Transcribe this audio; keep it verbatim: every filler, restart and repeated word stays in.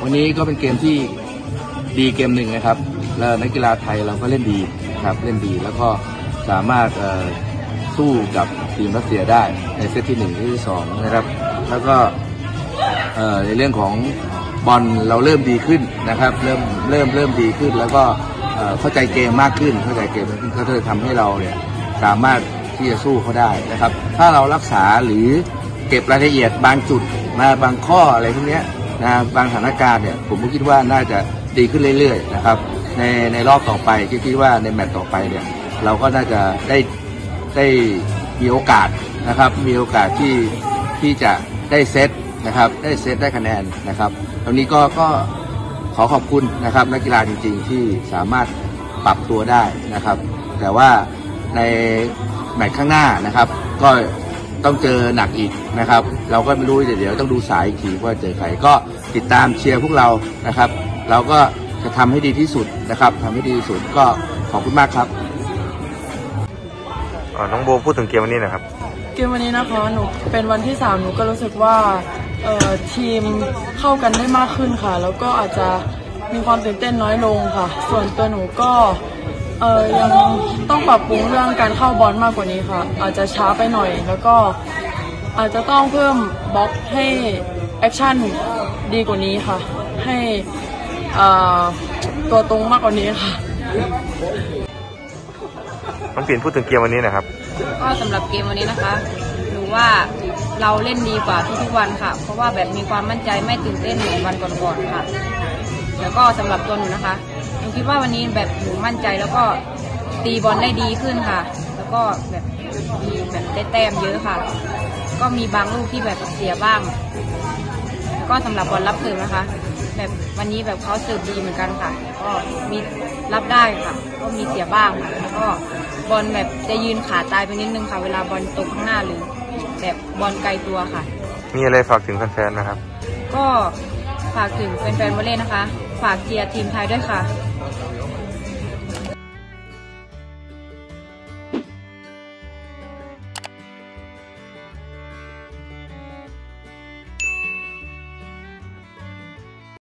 วันนี้ก็เป็นเกมที่ดีเกมหนึ่งนะครับแล้วนักกีฬาไทยเราก็เล่นดีนะครับเล่นดีแล้วก็สามารถสู้กับทีมรัสเซียได้ในเซตที่หนึ่งที่สองนะครับแล้วก็ในเรื่องของบอลเราเริ่มดีขึ้นนะครับเริ่มเริ่มเริ่มดีขึ้นแล้วก็เข้าใจเกมมากขึ้นเข้าใจเกมมากขึ้นก็จะทำให้เราเนี่ยสามารถที่จะสู้เขาได้นะครับถ้าเรารักษาหรือเก็บรายละเอียดบางจุดมาบางข้ออะไรพวกนี้นะบางสถานการณ์เนี่ยผมก็คิดว่าน่าจะดีขึ้นเรื่อยๆนะครับในในรอบต่อไปคิดว่าในแมตช์ต่อไปเนี่ยเราก็น่าจะได้ได้มีโอกาสนะครับมีโอกาสที่ที่จะได้เซตนะครับได้เซตได้คะแนนนะครับตรงนี้ก็ก็ขอขอบคุณนะครับนักกีฬาจริงๆที่สามารถปรับตัวได้นะครับแต่ว่าในแมตช์ข้างหน้านะครับก็ต้องเจอหนักอีกนะครับเราก็ไม่รู้เดี๋ยวต้องดูสายอีกทีว่าเจอใครก็ติดตามเชียร์พวกเรานะครับเราก็จะทำให้ดีที่สุดนะครับทำให้ดีที่สุดก็ขอบคุณมากครับน้องโบพูดถึงเกมวันนี้นะครับเกมวันนี้นะคะหนูเป็นวันที่สามหนูก็รู้สึกว่าเอ่อทีมเข้ากันได้มากขึ้นค่ะแล้วก็อาจจะมีความตื่นเต้นน้อยลงค่ะส่วนตัวหนูก็เอ่อยังต้องปรับปรุงเรื่องการเข้าบอลมากกว่านี้ค่ะอาจจะช้าไปหน่อยแล้วก็อาจจะต้องเพิ่มบล็อกให้แอคชั่นดีกว่านี้ค่ะให้ตัวตรงมากกว่านี้ค่ะน้องปิ่นพูดถึงเกมวันนี้นะครับก็สำหรับเกมวันนี้นะคะหนูว่าเราเล่นดีกว่าทุกๆวันค่ะเพราะว่าแบบมีความมั่นใจไม่ตื่นเต้นเหมือนวันก่อนๆค่ะแล้วก็สำหรับตัวหนูนะคะหนูคิดว่าวันนี้แบบหนูมั่นใจแล้วก็ตีบอลได้ดีขึ้นค่ะแล้วก็แบบมีแบบได้แต้มเยอะค่ะก็มีบางลูกที่แบบเสียบ้างก็สำหรับบอลรับเสิร์ฟนะคะแบบวันนี้แบบเขาเสิร์ฟดีเหมือนกันค่ะก็มีรับได้ค่ะก็มีเสียบ้างค่ะแล้วก็บอลแบบจะยืนขาตายไปนิดนึงค่ะเวลาบอลตกข้างหน้าหรือแบบบอลไกลตัวค่ะมีอะไรฝากถึงแฟนๆนะครับก็ฝากถึงแฟนๆวอลเลย์นะคะฝากเชียร์ทีมไทยด้วยค่ะ